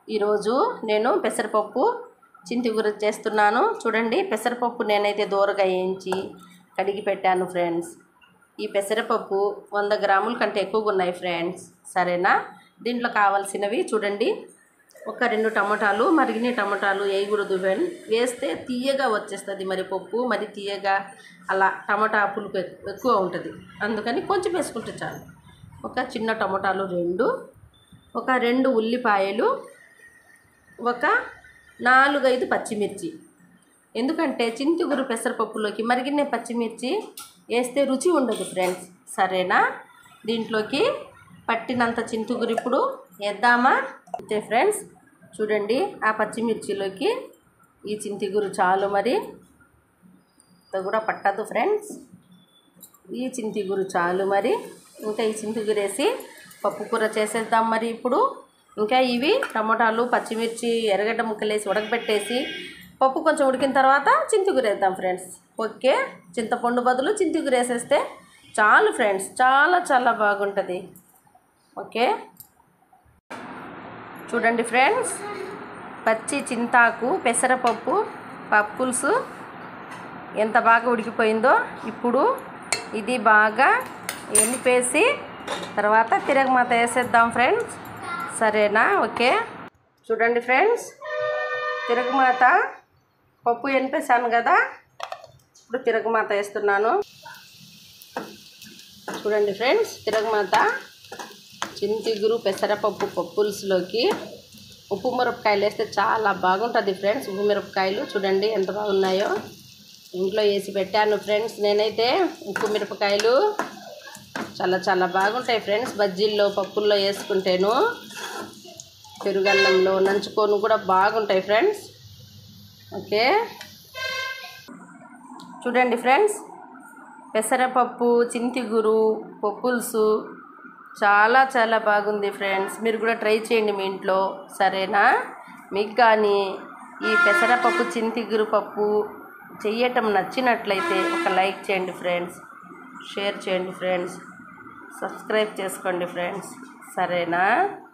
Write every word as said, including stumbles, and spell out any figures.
ఈరోజు నేను పెసరపప్పు చింతిగుర చేస్తున్నాను. చూడండి, పెసరపప్పు నేనైతే దూరగా వేయించి కడిగి పెట్టాను ఫ్రెండ్స్. ఈ పెసరపప్పు వంద గ్రాముల కంటే ఎక్కువగా ఉన్నాయి ఫ్రెండ్స్. సరేనా? దీంట్లో కావాల్సినవి చూడండి. ఒక రెండు టమాటాలు, మరిగిన టమాటాలు వేయకూడదు ఫ్రెండ్, వేస్తే తీయగా వచ్చేస్తుంది. మరి పప్పు మరి తీయగా అలా టమాటా పులుపు ఎక్కువ ఉంటుంది, అందుకని కొంచెం వేసుకుంటే చాలు. ఒక చిన్న టమాటాలు రెండు, ఒక రెండు ఉల్లిపాయలు, ఒక నాలుగైదు పచ్చిమిర్చి. ఎందుకంటే చింతిగురు పెసరపప్పులోకి మరిగిన పచ్చిమిర్చి వేస్తే రుచి ఉండదు ఫ్రెండ్స్. సరేనా? దీంట్లోకి పట్టినంత చింతిగురు ఇప్పుడు వేద్దామా? అంతే ఫ్రెండ్స్. చూడండి, ఆ పచ్చిమిర్చిలోకి ఈ చింతిగురు చాలు, మరి కూడా పట్టదు ఫ్రెండ్స్. ఈ చింతిగురు చాలు మరి. ఇంకా ఈ చింతిగురు వేసి పప్పు కూర చేసేద్దాం మరి ఇప్పుడు. ఇంకా ఇవి టమాటాలు, పచ్చిమిర్చి, ఎర్రగడ్డ ముక్కలు వేసి ఉడకబెట్టేసి పప్పు కొంచెం ఉడికిన తర్వాత చింతిగురు వేద్దాం ఫ్రెండ్స్. ఓకే, చింతపండు బదులు చింతిగురు వేసేస్తే చాలు ఫ్రెండ్స్, చాలా చాలా బాగుంటుంది. ఓకే, చూడండి ఫ్రెండ్స్, పచ్చి చింతాకు పెసరపప్పు పప్పులుసు ఎంత బాగా ఉడికిపోయిందో. ఇప్పుడు ఇది బాగా ఎనిపేసి తర్వాత తిరగమాత వేసేద్దాం ఫ్రెండ్స్. సరేనా? ఓకే, చూడండి ఫ్రెండ్స్, తిరగమాత పప్పు ఎనిపేసాను కదా, ఇప్పుడు తిరగమాత వేస్తున్నాను. చూడండి ఫ్రెండ్స్, తిరగమాత చింతిగురు పెసరపప్పు పప్పులుసులోకి ఉప్పు మిరపకాయలు వేస్తే చాలా బాగుంటుంది ఫ్రెండ్స్. ఉప్పు మిరపకాయలు చూడండి ఎంత బాగున్నాయో. ఇంట్లో వేసి పెట్టాను ఫ్రెండ్స్ నేనైతే. ఉప్పు మిరపకాయలు చాలా చాలా బాగుంటాయి ఫ్రెండ్స్. బజ్జీల్లో పప్పుల్లో వేసుకుంటేను, పెరుగన్నంలో నంచుకొని కూడా బాగుంటాయి ఫ్రెండ్స్. ఓకే, చూడండి ఫ్రెండ్స్, పెసరపప్పు చింతిగురు పప్పులుసు చాలా చాలా బాగుంది ఫ్రెండ్స్. మీరు కూడా ట్రై చేయండి మీ ఇంట్లో. సరేనా? మీకు కానీ ఈ పెసరపప్పు చింతిగురు పప్పు చెయ్యటం నచ్చినట్లయితే ఒక లైక్ చేయండి ఫ్రెండ్స్, షేర్ చేయండి ఫ్రెండ్స్, సబ్స్క్రైబ్ చేసుకోండి ఫ్రెండ్స్. సరేనా?